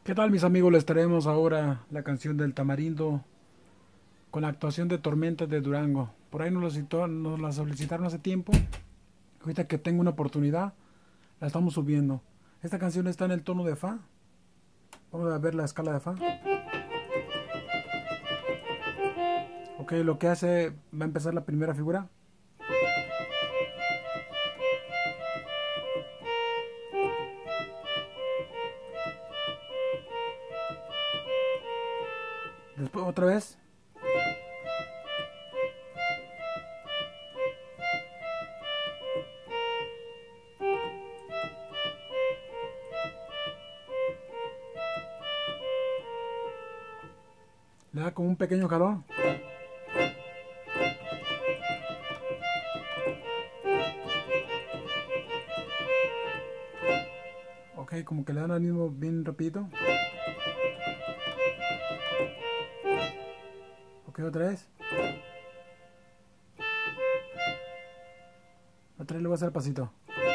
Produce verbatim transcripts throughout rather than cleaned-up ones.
¿Qué tal, mis amigos? Les traemos ahora la canción del Tamarindo con la actuación de Tormenta de Durango. Por ahí nos la, citó- nos la solicitaron hace tiempo. Ahorita que tengo una oportunidad, la estamos subiendo. Esta canción está en el tono de Fa. Vamos a ver la escala de Fa. Ok, lo que hace, va a empezar la primera figura. Después otra vez. Le da como un pequeño jalón. Ok, como que le dan al mismo bien rapidito. Ok, otra vez. Otra vez le voy a hacer pasito.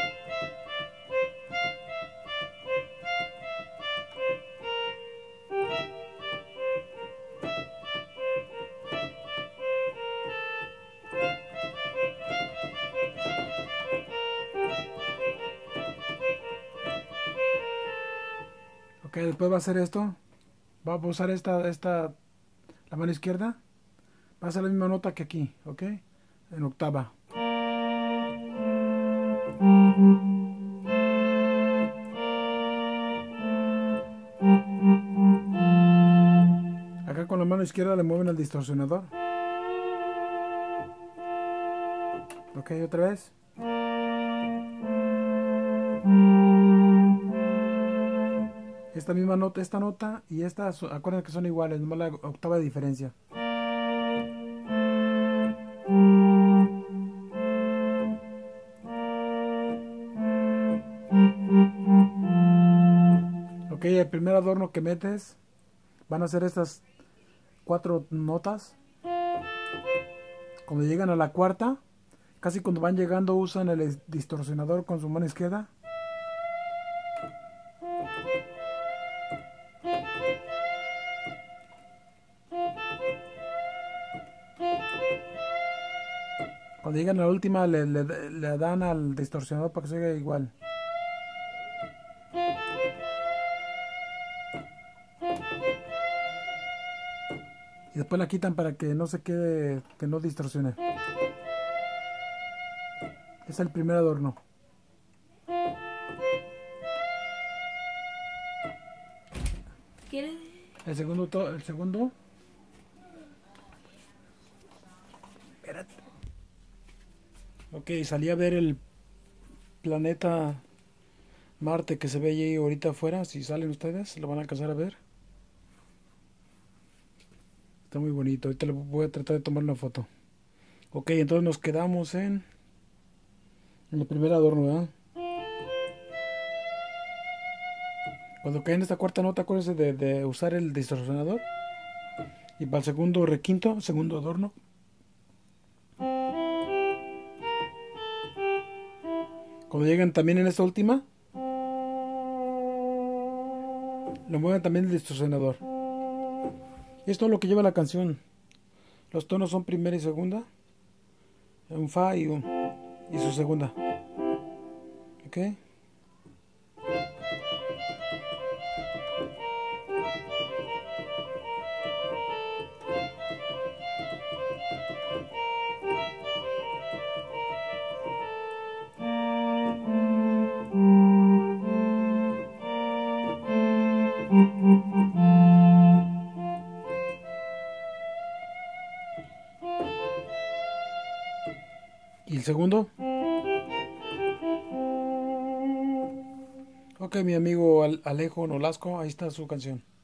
Ok, después va a hacer esto. Va a usar esta, esta, la mano izquierda. Va a hacer la misma nota que aquí, ¿ok? En octava. Acá con la mano izquierda le mueven el distorsionador. Ok, otra vez. Esta misma nota, esta nota y esta, acuérdense que son iguales, nomás la octava de diferencia. Ok, el primer adorno que metes van a ser estas cuatro notas. Cuando llegan a la cuarta, casi cuando van llegando usan el distorsionador con su mano izquierda. Cuando llegan a la última le, le, le dan al distorsionador para que se oiga igual. Y después la quitan para que no se quede, que no distorsione. Es el primer adorno. ¿Quieres? El segundo, to- el segundo. Espérate. Ok, salí a ver el planeta Marte que se ve ahí ahorita afuera. Si salen ustedes, lo van a alcanzar a ver. Está muy bonito. Ahorita le voy a tratar de tomar una foto. Ok, entonces nos quedamos en, en el primer adorno, ¿verdad? Cuando cae en esta cuarta nota, acuérdense de, de usar el distorsionador. Y para el segundo requinto, segundo adorno, cuando lleguen también en esta última, lo mueven también el distorsionador. Y es todo lo que lleva la canción. Los tonos son primera y segunda. Un fa y un y su segunda. ¿Ok? ¿Y el segundo? Ok, mi amigo Alejo Nolasco, ahí está su canción.